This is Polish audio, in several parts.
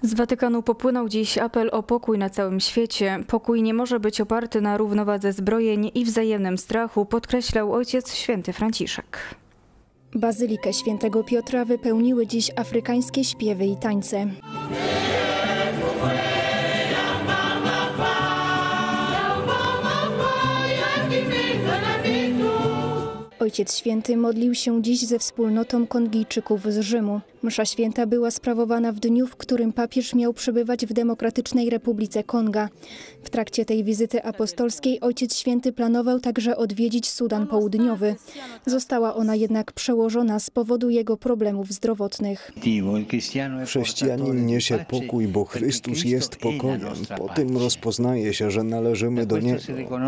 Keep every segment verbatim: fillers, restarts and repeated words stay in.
Z Watykanu popłynął dziś apel o pokój na całym świecie. Pokój nie może być oparty na równowadze zbrojeń i wzajemnym strachu, podkreślał Ojciec Święty Franciszek. Bazylikę Świętego Piotra wypełniły dziś afrykańskie śpiewy i tańce. Ojciec Święty modlił się dziś ze wspólnotą Kongijczyków z Rzymu. Msza święta była sprawowana w dniu, w którym papież miał przebywać w Demokratycznej Republice Konga. W trakcie tej wizyty apostolskiej Ojciec Święty planował także odwiedzić Sudan Południowy. Została ona jednak przełożona z powodu jego problemów zdrowotnych. Chrześcijanin niesie pokój, bo Chrystus jest pokojem. Po tym rozpoznaje się, że należymy do Niego.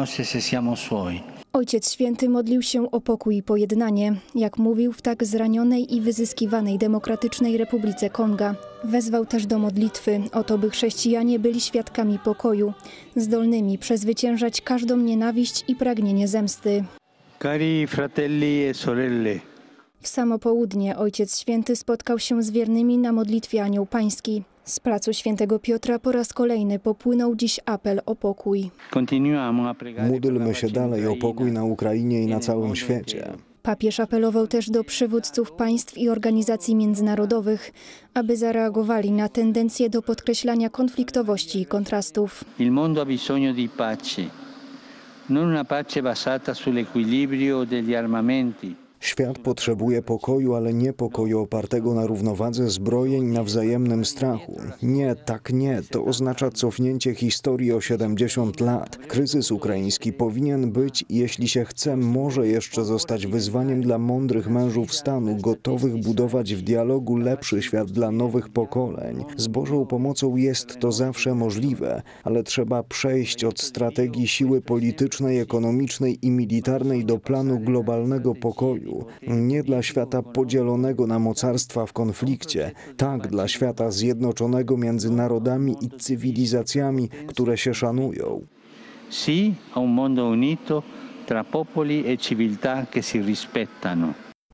Ojciec Święty modlił się o pokój i pojednanie, jak mówił, w tak zranionej i wyzyskiwanej Demokratycznej Republice Konga. Wezwał też do modlitwy o to, by chrześcijanie byli świadkami pokoju, zdolnymi przezwyciężać każdą nienawiść i pragnienie zemsty. Cari fratelli e sorelle. W samo południe Ojciec Święty spotkał się z wiernymi na modlitwie Anioł Pański. Z placu Świętego Piotra po raz kolejny popłynął dziś apel o pokój. Módlmy się dalej o pokój na Ukrainie i na całym świecie. Papież apelował też do przywódców państw i organizacji międzynarodowych, aby zareagowali na tendencję do podkreślania konfliktowości i kontrastów. Il mondo ha bisogno di pace, non una pace basata sull'equilibrio degli armamenti. Świat potrzebuje pokoju, ale nie pokoju opartego na równowadze zbrojeń, na wzajemnym strachu. Nie, tak nie. To oznacza cofnięcie historii o siedemdziesiąt lat. Kryzys ukraiński powinien być, jeśli się chce, może jeszcze zostać wyzwaniem dla mądrych mężów stanu, gotowych budować w dialogu lepszy świat dla nowych pokoleń. Z Bożą pomocą jest to zawsze możliwe, ale trzeba przejść od strategii siły politycznej, ekonomicznej i militarnej do planu globalnego pokoju. Nie dla świata podzielonego na mocarstwa w konflikcie, tak dla świata zjednoczonego między narodami i cywilizacjami, które się szanują. Sì, a un mondo unito tra popoli e civiltà che si rispettano.